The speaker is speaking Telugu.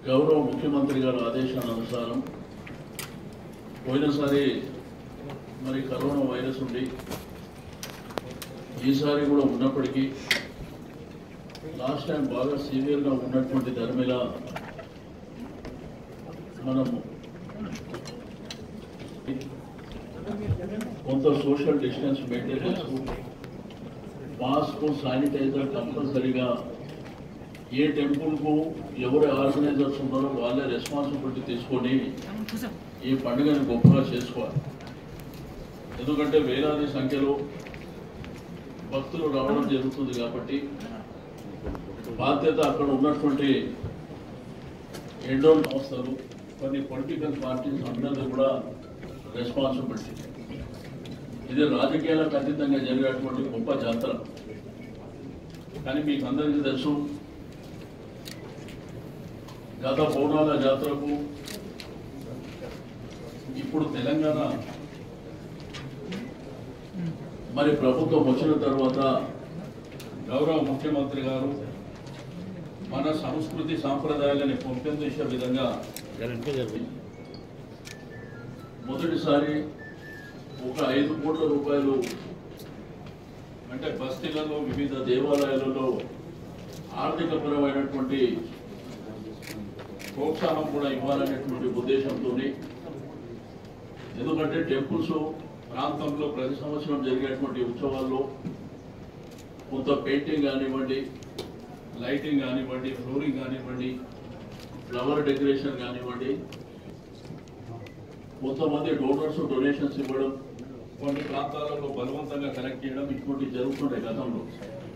గౌరవ ముఖ్యమంత్రి గారి ఆదేశానుసారం పోయినసారి మరి కరోనా వైరస్ ఉండి ఈసారి కూడా ఉన్నప్పటికీ లాస్ట్ టైం బాగా సివియర్గా ఉన్నటువంటి ధర్మిల మనము కొంత సోషల్ డిస్టెన్స్ మెయింటైన్ చేస్తూ మాస్క్ శానిటైజర్ కంపల్సరీగా ఏ టెంపుల్కు ఎవరు ఆర్గనైజర్స్ ఉన్నారో వాళ్ళే రెస్పాన్సిబిలిటీ తీసుకొని ఈ పండుగను గొప్పగా చేసుకోవాలి. ఎందుకంటే వేలాది సంఖ్యలో భక్తులు రావడం జరుగుతుంది కాబట్టి బాధ్యత అక్కడ ఉన్నటువంటి ఎండోల్ సంస్థలు కొన్ని పొలిటికల్ పార్టీస్ అందరిది కూడా రెస్పాన్సిబిలిటీ. ఇది రాజకీయాలకు అతీతంగా జరిగేటువంటి గొప్ప జాతర. కానీ మీకు అందరికీ తెలుసు, గత బోనాల జాతరకు ఇప్పుడు తెలంగాణ మరి ప్రభుత్వం వచ్చిన తర్వాత గౌరవ ముఖ్యమంత్రి గారు మన సంస్కృతి సాంప్రదాయాలని పెంపొందించే విధంగా మొదటిసారి ఒక 5 కోట్ల రూపాయలు అంటే బస్తీలలో వివిధ దేవాలయాలలో ఆర్థికపరమైనటువంటి ప్రోత్సాహం కూడా ఇవ్వాలనేటువంటి ఉద్దేశంతో, ఎందుకంటే టెంపుల్స్ ప్రాంతంలో ప్రతి సంవత్సరం జరిగేటువంటి ఉత్సవాల్లో కొంత పెయింటింగ్ కానివ్వండి, లైటింగ్ కానివ్వండి, ఫ్లోరింగ్ కానివ్వండి, ఫ్లవర్ డెకరేషన్ కానివ్వండి, కొంతమంది డొనేషన్స్ ఇవ్వడం, కొన్ని ప్రాంతాలలో బలవంతంగా కలెక్ట్ చేయడం ఇటువంటి జరుగుతుంటాయి గతంలో.